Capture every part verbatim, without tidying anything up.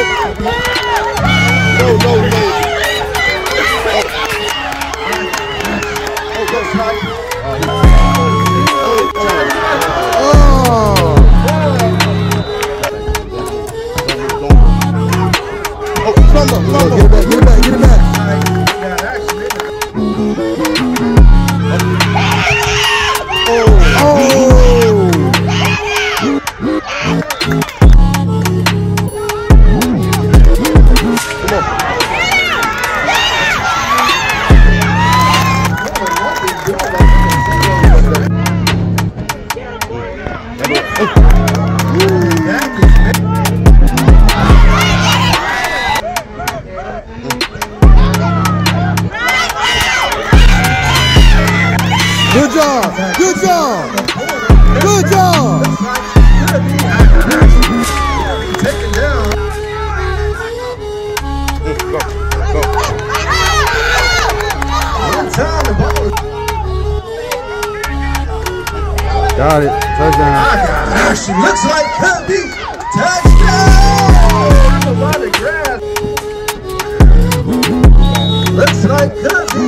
No, no, no. Oh, go, Snipe. Oh. Oh, fumble, fumble. Get it back, get it back, get it back. Oh, oh. Good job! Good job! Good job! Take it down. Go, go. One time the ball. Got it. Touchdown. She looks like could be. Touchdown! About the grass. Looks like could be.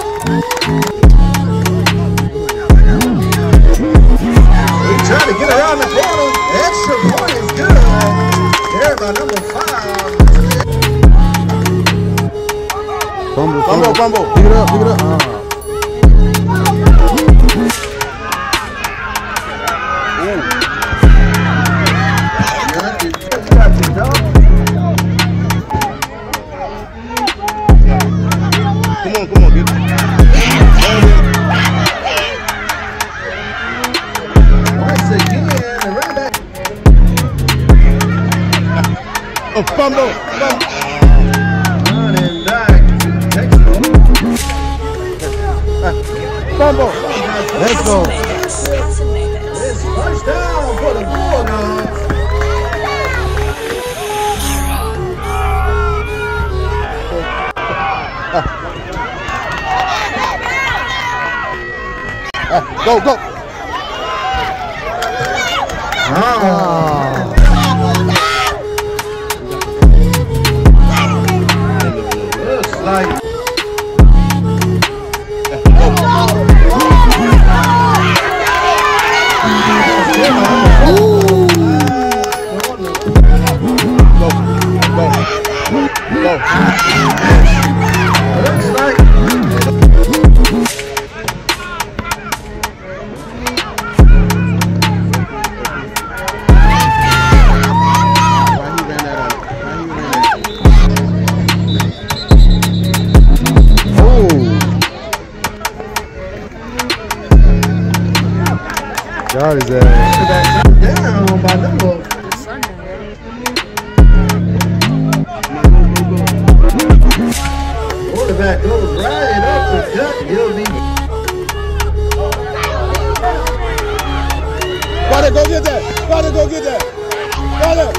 Trying to get around the corner. Extra point is good. There by number five. Fumble, fumble, fumble. Pick it up, pick it up. Uh. Come on, come on, get it. Oh, fumble, fumble. Running back. Fumble. Let's go. It's first down for the Bulldogs. Go, go. Oh. Like got his ass. Down by number. Quarterback goes right up the gut. He'll be. Gotta go get that. Gotta go get that. Gotta.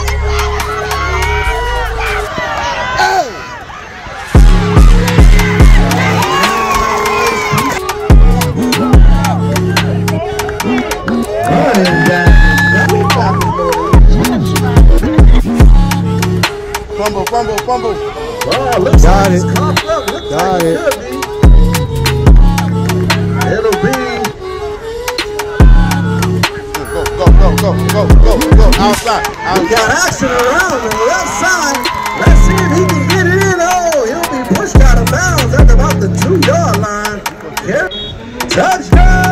Fumble, fumble, fumble. Wow, looks got like it. It's coughed up. Looks got like it. It could be. It'll be. Go, go, go, go, go, go, go. Outside. Outside. We got action around the left side. Let's see if he can get it in. Oh, he'll be pushed out of bounds at about the two-yard line. Here. Touchdown!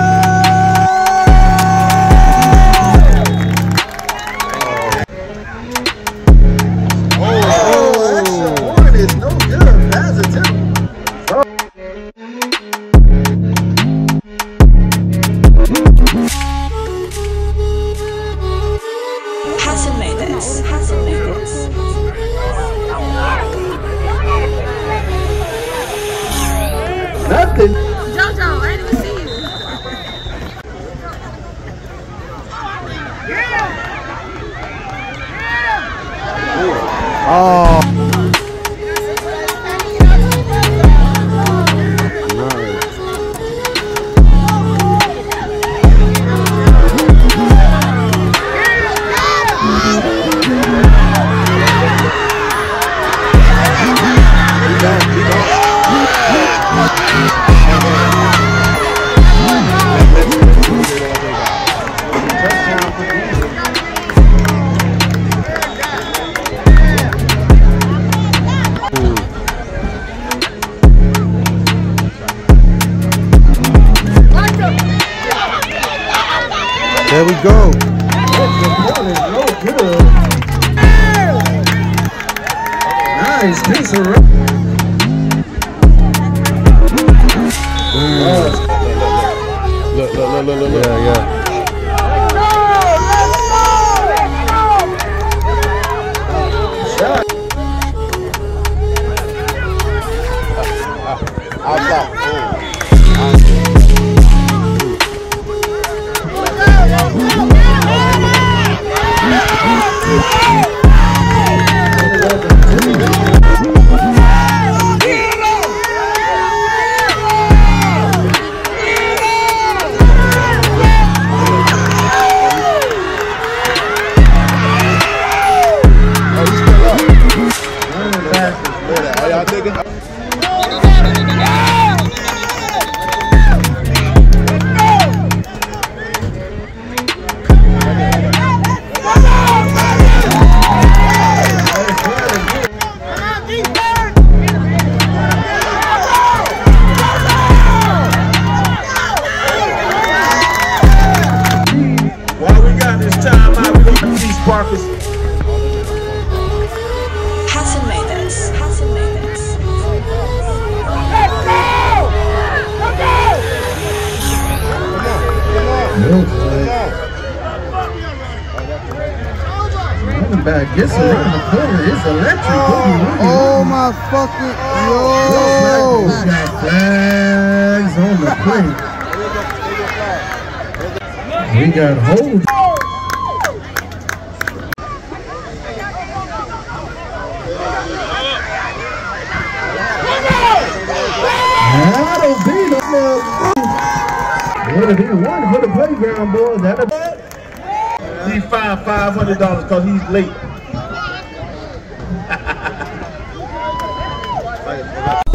Nothing. Jojo, I didn't even see you. Yeah. Yeah. Oh. There we go. No good. Nice piece of rock. Look, look, look, look, look, look. Yeah, yeah. Outside. Hasn't made this. Hasn't made this. Running back gets around the corner. It's electric. Oh my fucking yo! Got flags on the plate. We got hold. That'll be the What if he won for the playground, boy? That'll be. He fined five hundred dollars because he's late.